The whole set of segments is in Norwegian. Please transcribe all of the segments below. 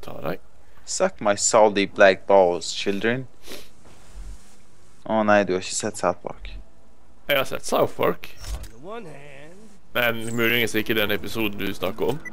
tar deg. Suck my salty black balls, children. Å nei, du har ikke sett South Park. Jeg har sett South Park. Men muligens ikke den episoden du snakker om.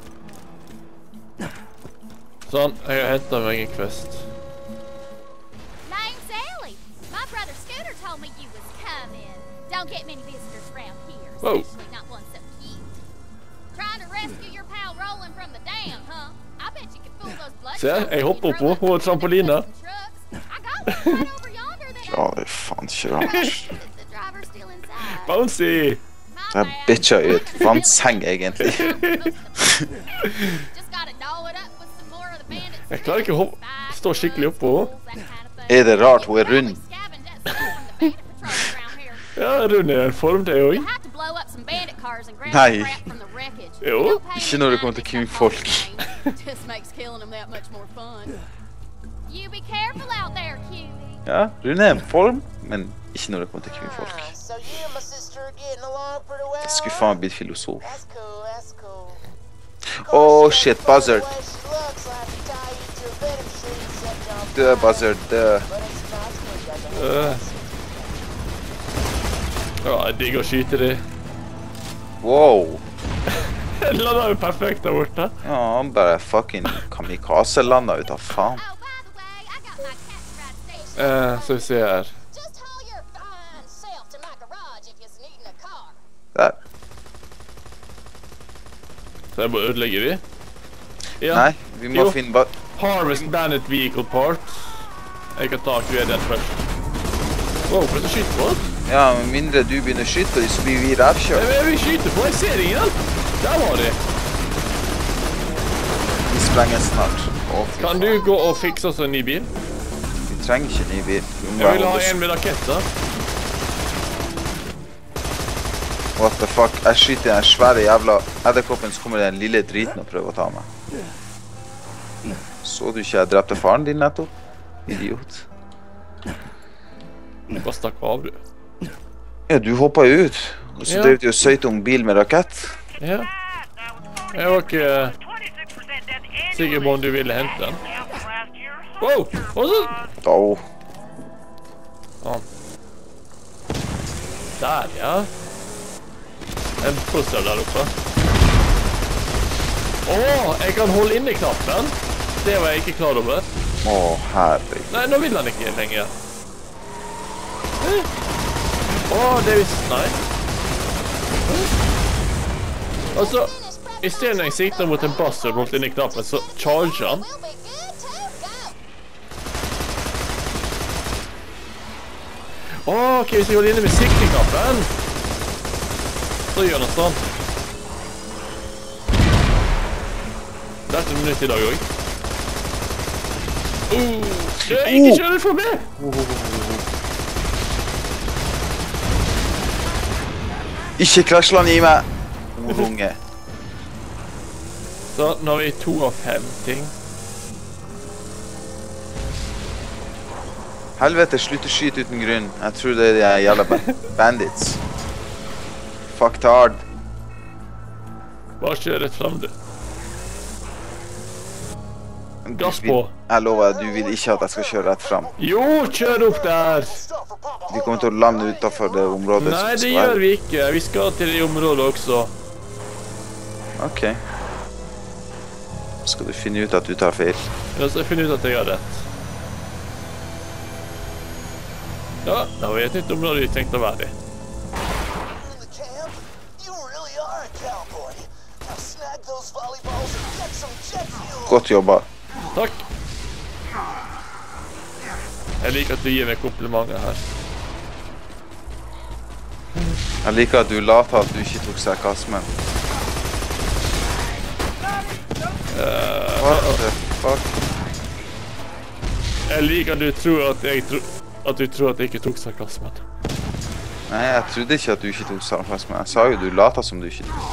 Sånn, jeg har hentet meg en quest. Name's Ellie. My brother Scooter told me you was coming. Don't get many visitors around here, Whoa. especially not one so cute. Trying to rescue your pal Roland from the dam, huh? I bet you could fool those blood. Se, jeg hopper på trampolina. I got one right over yonder that Ja, det er faen ikke rart. the driver's still inside. Bouncy! Det er bitcha ut. Vannseng, egentlig. Just gotta doll it up with some more of the bandits. Jeg klarer ikke å stå skikkelig oppå. Er det rart hun er rund? Ja, rund er en form det You også. have to blow up some bandit cars and grab Nei. some crap from the wreckage. Jo. You'll pay Ikke når det kommer til $9 kvinnfolk. Just makes killing them that much more fun. You be careful out there, cutie. Ja, Rune er en form, men ikke når det kommer til kvinnfolk. So you and my sister are getting along pretty well. Jeg skulle faen blitt filosof. That's cool, that's cool. Oh shit, buzzard. Well, she looks like to tie you to a venom tree and set you on Død fire. buzzard, død. But it's not good, doesn't it? Ja, jeg digger å skyte det. Wow. Jeg lander jo perfekt der borte. Ja, han bare fucking kamikaze-landa ut av faen. Oh, by the way, I got my cat right station. Så vi ser her. Just haul your fine self to my garage if you're needing a car. Der. Så jeg bare ødelegger vi. Ja. Nei, vi må Jo. finne ba... Harvest Bandit Vehicle Parts. Jeg kan ta aktivere den først. Wow, for det skyter på oss. Ja, med mindre du begynner å skyte, så blir vi rævkjørt. Jeg vil skyte på, jeg ser ingen. Der var det. Vi sprenger snart. Å, fy Kan faen. du gå og fikse oss en ny bil? Vi trenger ikke ny bil. Vi må Jeg vil bare ha holde en med raketter. What the fuck? Jeg skyter den svære jævla edderkoppen, så kommer den lille driten og prøver å ta meg. Så du ikke jeg drepte faren din nettopp? Idiot. Bare stakk av, du. Ja, du hoppet jo ut. Og så Ja. drev du og søyte om bil med rakett. Ja. Jeg var ikke sikker på om du ville hente den. Wow! Og så... Åh. Sånn. Der, ja. En pussel der oppe. Jeg kan holde inne knappen. Det var jeg ikke klar over. Herregud. Nei, nå vil han ikke lenger. Det visste... Nei. Altså, i stedet når jeg sikter mot en buzzer holdt inne knappen, så charger han. We'll be good to go. Ok, hvis jeg holder inne med sikteknappen, så gjør han sånn. Det er et minutt i dag også. Ikke kjør ut for meg! Ikke krasjland i meg! Unge. Så nå har vi 2 av 5 ting. Helvete, slutt å skyte uten grunn. Jeg tror det er de jævla bandits. Fuck tard. Bare kjør rett frem, du. Gass på. Jeg lover deg, du vil ikke at jeg skal kjøre rett frem. Jo, kjør opp der! Vi kommer til å lande utenfor det området Nei, som det skal gjør være. vi ikke. Vi skal til det området også. Ok. Skal du finne ut at du tar feil? La oss finne ut at jeg har rett. Ja, da har vi et nytt område vi tenkte å være i. In the camp, you really are a cowboy. Now snag those volleyballs and get some jet fuel. Godt jobba. Takk. Jeg liker at du gir meg komplimenter her. Jeg liker at du later at du ikke tok sarkasmen. What the fuck? Jeg liker at du tror at jeg ikke tok sarkasmen. Nei, jeg trodde ikke at du ikke tok sarkasmen. Jeg sa jo du later som du ikke tok.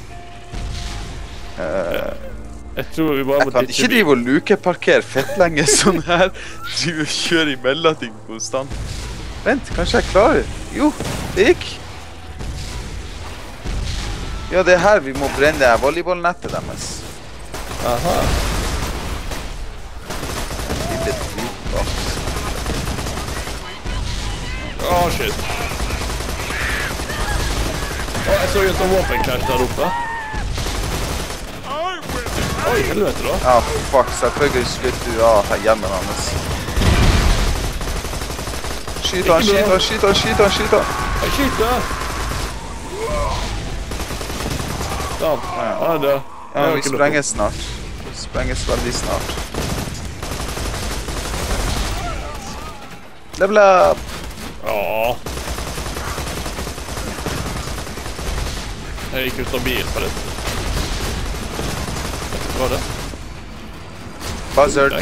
Jeg tror vi bare Jeg må kan ikke drive og lukeparkere fett lenge sånn her. Drive og kjøre i mellomting konstant. Vent, kanskje jeg klarer det? Jo, det gikk. Ja, det er her vi må brenne volleyballnettet deres. Aha. Åh, shit. Jeg så jo en våpenkrasj der oppe. Oi, helvete da. Ja, fuck, selvfølgelig skutt du av hjelmen hans. Skyt han. Jeg skyter. Sånn. Ja, det. Ja, vi sprenges snart. Vi sprenges veldig snart. Level up! Ja. Jeg gikk ut av bilen på det. Hva var det? Buzzard.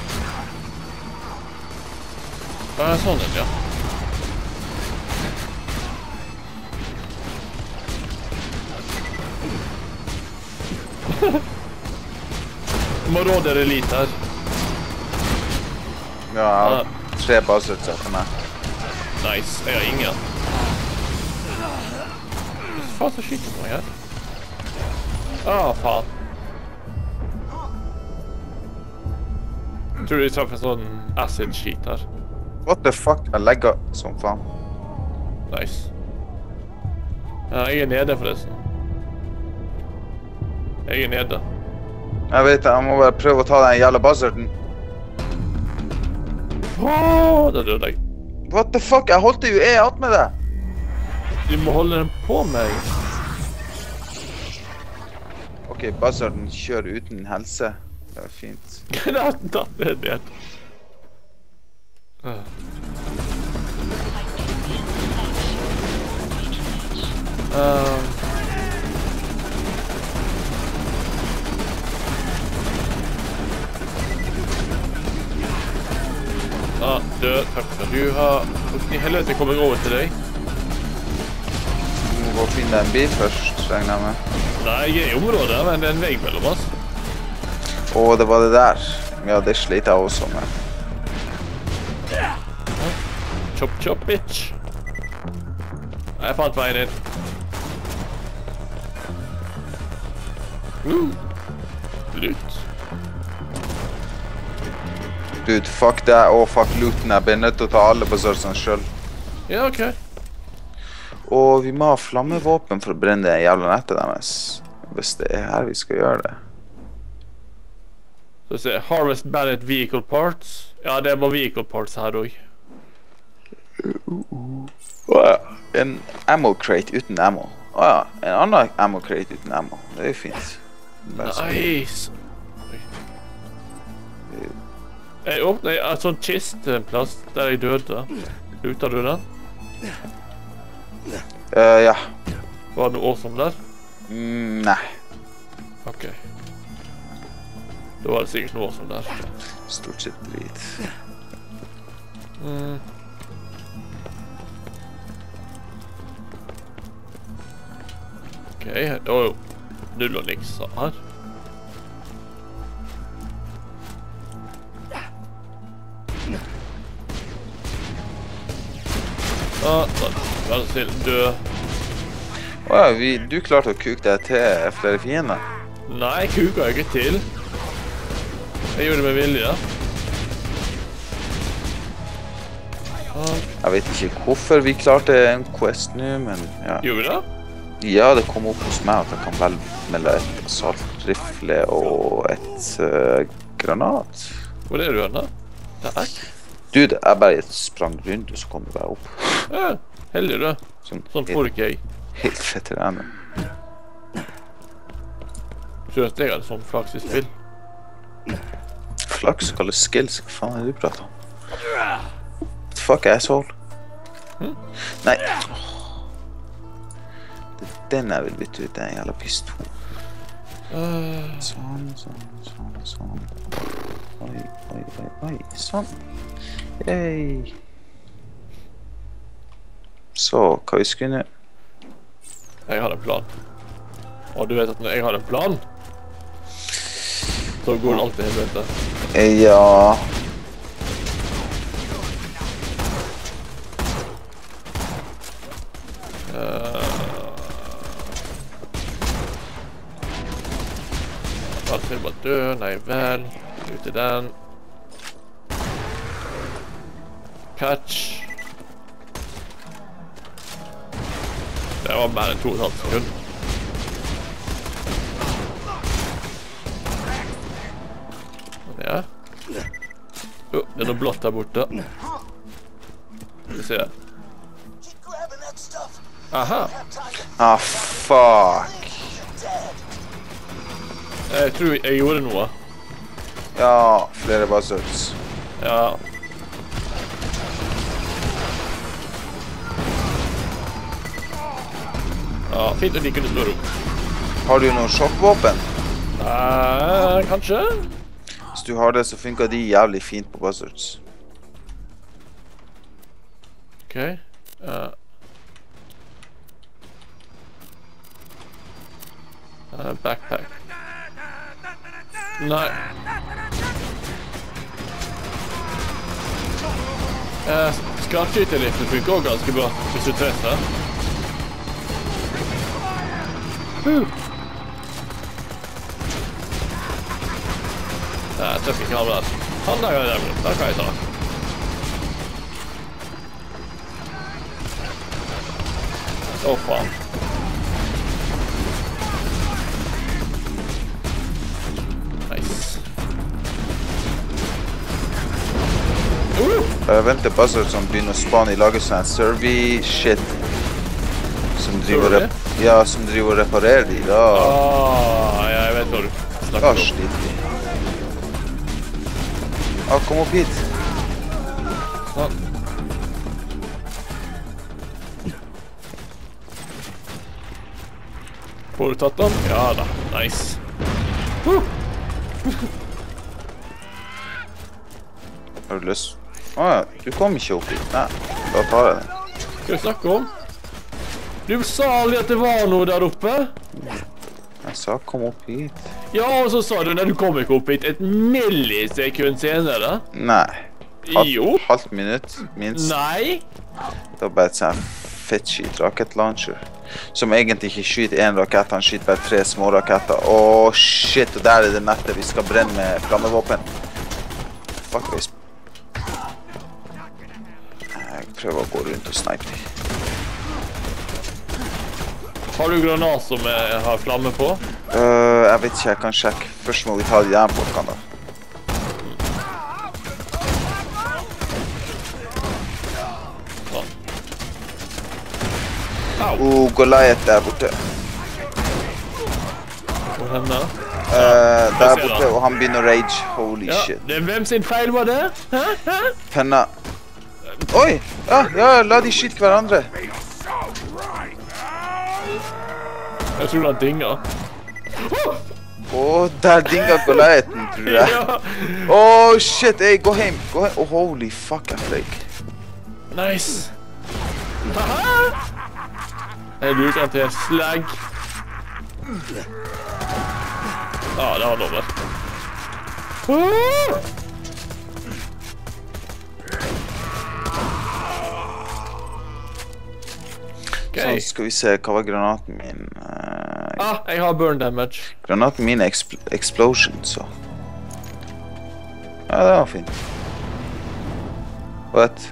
Ja, sånn den, ja. Marauder Elite her. Ja, 3 buzzards etter meg. Nice, jeg har ingen. Hva faen så skyter meg her? Faen. Jeg tror de traff en sånn acid-skit her. What the fuck? Jeg legger som faen. Nice. Ja, jeg er nede forresten. Jeg er nede. Jeg vet det, jeg må bare prøve å ta den jævla buzzarden. Det døde jeg. What the fuck? Jeg holdt jo E8 med det. Du må holde den på meg. Ok, buzzarden kjører uten helse. Det er fint. Da er det ned. Død, takk skal du ha. Hvordan i helvete kommer jeg over til deg? Du må gå og finne en bil først, regner jeg med. Nei, jeg er i området, men det er en vei mellom oss. Åh, det var det der. Ja, det slet jeg også med. Chop, chop, bitch. Jeg fant veien inn. Lut. Dude, fuck det, og fuck looten. Jeg blir nødt til å ta alle buzzardsene selv. Ja, ok. Og vi må ha flammevåpen for å brenne det jævla nettet deres. Hvis det er her vi skal gjøre det. Så se, Harvest Banned Vehicle Parts. Ja, det var Vehicle Parts her også. En ammo crate uten ammo. Ja, en annen ammo crate uten ammo. Det er jo fint. Nice. Jeg åpner en sånn kisteplass der jeg døde. Luta du den? Ja. Var det noe awesome der? Nei. Ok. Da var det sikkert noe awesome der. Stort sett drit. Ok, det var jo null og niks her. Vær så snill, død. Du klarte å kuke deg til flere fiender. Nei, jeg kuka ikke til. Jeg gjorde det med vilje. Jeg vet ikke hvorfor vi klarte en quest nå, men ja. Gjorde vi det? Ja, det kom opp hos meg at jeg kan velge mellom et assaultrifle og et granat. Hvor er du henne? Der? Dude, jeg bare sprang rundt, og så kom det bare opp. Ja, heldig du. Sånn får ikke jeg. Helt veteran. Skjønner jeg hadde sånn flaks i spill. Flaks kalles skills, hva faen er det du prater om? Fuck asshole. Nei. Det er den jeg vil bytte ut, den jævla pistol. Sånn. Oi, sånn. Yay. Så, hva vi skulle nå? Jeg har en plan. Og du vet at når jeg har en plan, så går det alltid helvete. Ja. Alt vil bare dø, nei vel. Ut i den. Catch. Det var bare 2,5 sekunder. Ja. Det er noe blått der borte. Skal vi se. Keep grabbing that stuff. Aha. Ah, fuck. Jeg tror jeg gjorde noe. Ja, flere buzzards. Ja. Ja, fint at de kunne slå ro. Har du noen sjokkvåpen? Kanskje? Hvis du har det, så funker de jævlig fint på buzzards. Ok. Backpack. Nei. Skarpskyterrifle funker også ganske bra, hvis du treffer. Jeg treffer ikke han der. Han der kan jeg ta. Å, faen. Nice. Vent til buzzards som begynner å spane i laget sånn survey-shit. Som driver og reparerer de, da. Jeg vet hva du Da snakker om. sliter de. Kom opp hit. Sånn. Får du tatt den? Ja da, nice. Har du lyst? Ja, du kom ikke opp hit. Nei, da tar jeg den. Skal vi snakke om? Du sa aldri at det var noe der oppe. Jeg sa kom opp hit. Ja, og så sa du når du kom ikke opp hit et millisekund senere. Nei. Jo. Halvt minutt, minst. Nei. Det var bare et sånn fett-skyt raket launcher. Som egentlig ikke skyter en rakett, han skyter bare 3 små raketter. Åh, shit, og der er det nettet vi skal brenne med flammevåpen. Fuck, jeg prøver å gå rundt og snipe dem. Har du granat som har flamme på? Jeg vet ikke, jeg kan sjekke. Først må vi ta de der folkene da. Au. Goliath der borte. Hvor henne? Der borte, og han begynner å rage. Holy shit. Hvem sin feil var det? Hæ? Penna. Oi! Ja, la de skyte hverandre. Jeg tror han dinger. Der dinga Goliathen, tror jeg. Ja. Shit, hey, gå hjem. Holy fuck, jeg fløy. Nice. Haha! Jeg bruker han til en slag. Ja, det var over. Så skal vi se, hva var granaten min? Jeg har burn damage. Granaten min er explosion, så. Ja, det var fint. What?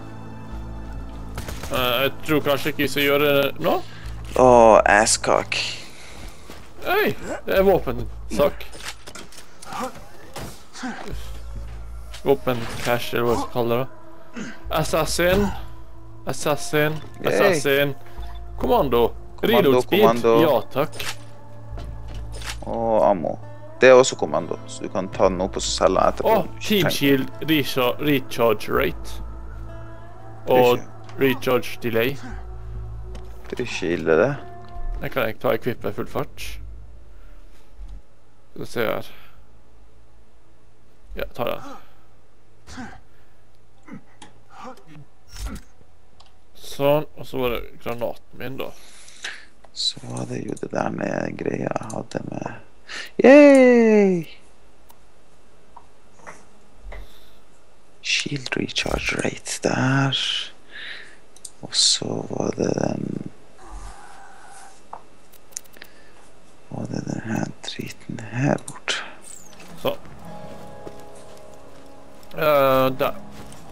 Jeg tror kanskje ikke vi skal gjøre det nå. Asskak. Hei, det er våpensak. Våpencache, eller hva jeg skal kalle det. Assassin. Kommando. Reload-speed. Ja, takk. Og ammo. Det er også kommando, så du kan ta den opp og selge den etterpå. Team Shield recharge rate. Og recharge delay. Det er ikke ille, det. Jeg kan ikke ta equippet full fart. Skal vi se her. Ja, ta den. Sånn, og så var det granaten min da. Så var det jo det der med greia jeg hadde med... Yay! Shield recharge rate der. Og så var det den... Var det den her driten her bort. Så. Der.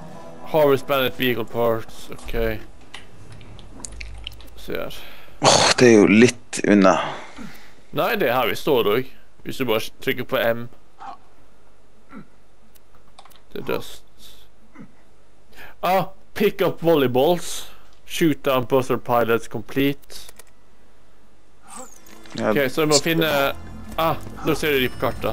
Harvest Bandit Vehicle Parts, ok. Se her. Det er jo litt unna. Nei, det er her vi står dog. Hvis du bare trykker på M. Det er dust. Pick up volleyballs. Shoot down buzzer pilots complete. Ja, Ok, så jeg må finne... nå ser du de på kartet.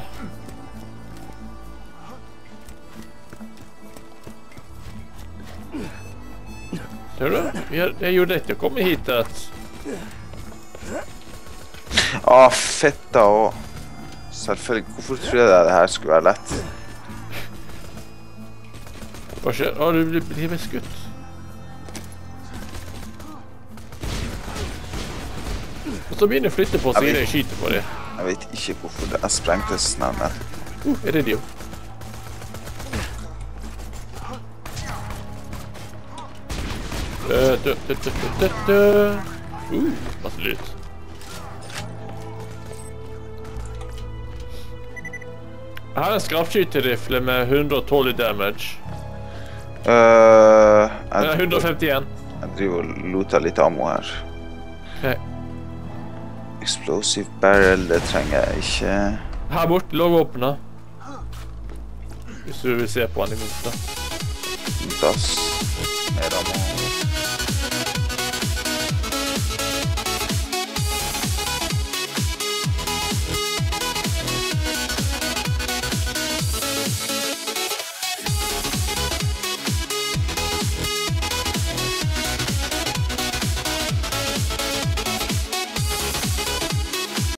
Ser du? Jeg gjorde dette å komme hit fetta og... Selvfølgelig, hvorfor tror jeg det her skulle være lett? Hva skjer? Du blir skutt. Og så begynner jeg å flytte på siden jeg skyter på det. Jeg vet ikke hvorfor det er sprengtes nærmere. Er det jo? Masse lyd. Her er en skrapskyterrifle med 112 damage. 151. Jeg driver og loter litt ammo her. Ok. Explosive barrel, det trenger jeg ikke. Her bort, låg våpenet. Hvis du vil se på han i minste. Dass.